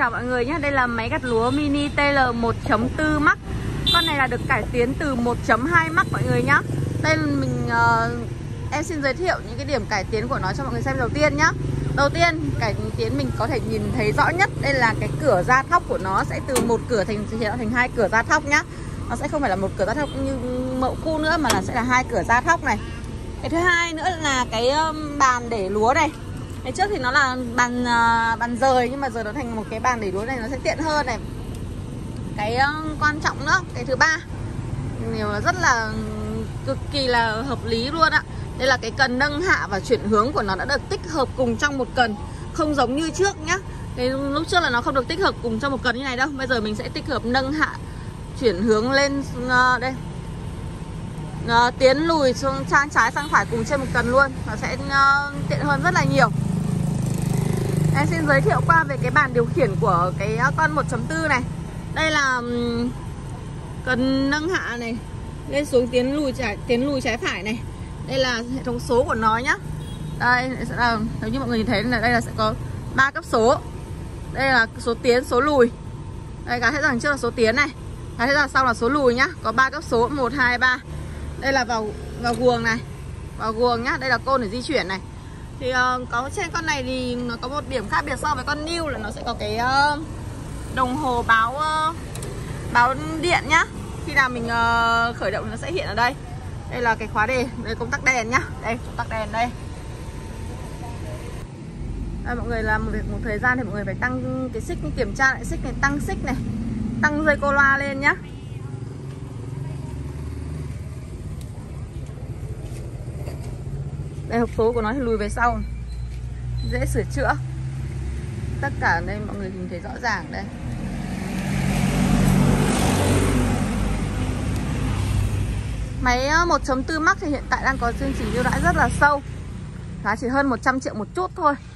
chào mọi người nhé. Đây là máy gặt lúa mini TL 1.4 Max. Con này là được cải tiến từ 1.2 Max mọi người nhá. Đây em xin giới thiệu những cái điểm cải tiến của nó cho mọi người xem đầu tiên nhá. Đầu tiên cải tiến mình có thể nhìn thấy rõ nhất, đây là cái cửa ra thóc của nó sẽ từ một cửa thành hai cửa ra thóc nhá. Nó sẽ không phải là một cửa ra thóc như mẫu cũ nữa, mà sẽ là hai cửa ra thóc này. Cái thứ hai nữa là cái bàn để lúa này. Cái trước thì nó là bàn rời, nhưng mà giờ nó thành một cái bàn để lúa này, nó sẽ tiện hơn này. Cái quan trọng nữa, cái thứ ba điều là rất là cực kỳ là hợp lý luôn ạ. Đây là cái cần nâng hạ và chuyển hướng của nó đã được tích hợp cùng trong một cần, không giống như trước nhá. Cái lúc trước là nó không được tích hợp cùng trong một cần như này đâu. Bây giờ mình sẽ tích hợp nâng hạ chuyển hướng lên đây, tiến lùi sang trái sang phải cùng trên một cần luôn. Nó sẽ tiện hơn rất là nhiều. Em xin giới thiệu qua về cái bàn điều khiển của cái con 1.4 này. Đây là cần nâng hạ này, lên xuống tiến lùi trái phải này. Đây là hệ thống số của nó nhá. Đây sẽ là, nếu như mọi người nhìn thấy là đây là sẽ có 3 cấp số. Đây là số tiến, số lùi. Đây cả hết đằng trước là số tiến này, cả hết đằng sau là số lùi nhá. Có 3 cấp số 1, 2, 3. Đây là vào guồng này, vào guồng nhá. Đây là côn để di chuyển này. Thì có trên con này thì nó có một điểm khác biệt so với con New là nó sẽ có cái đồng hồ báo điện nhá. Khi nào mình khởi động nó sẽ hiện ở đây. Đây là cái khóa đề, đây công tắc đèn nhá. Đây công tắc đèn đây. Đây mọi người làm một thời gian thì mọi người phải tăng cái xích, kiểm tra lại xích này, tăng xích này, tăng dây cô loa lên nhá. Đây hộp số của nó thì lùi về sau, dễ sửa chữa. Tất cả đây mọi người nhìn thấy rõ ràng đây. Máy 1.4 Max thì hiện tại đang có chương trình ưu đãi rất là sâu, giá chỉ hơn 100 triệu một chút thôi.